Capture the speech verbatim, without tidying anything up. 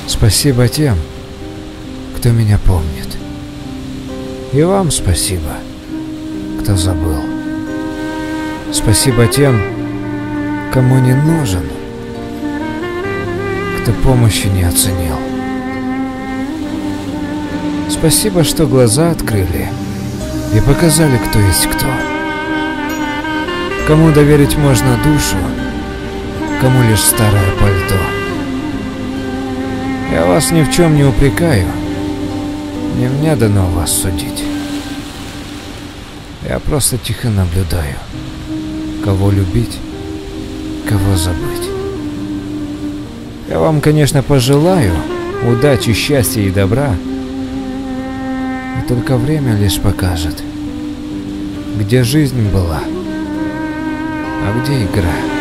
Спасибо тем, кто меня помнит. И вам спасибо, кто забыл. Спасибо тем, кому не нужен, кто помощи не оценил. Спасибо, что глаза открыли и показали, кто есть кто. Кому доверить можно душу, кому лишь старое пальто. Я вас ни в чем не упрекаю, не мне дано вас судить. Я просто тихо наблюдаю, кого любить, кого забыть. Я вам, конечно, пожелаю удачи, счастья и добра, и только время лишь покажет, где жизнь была, а где игра.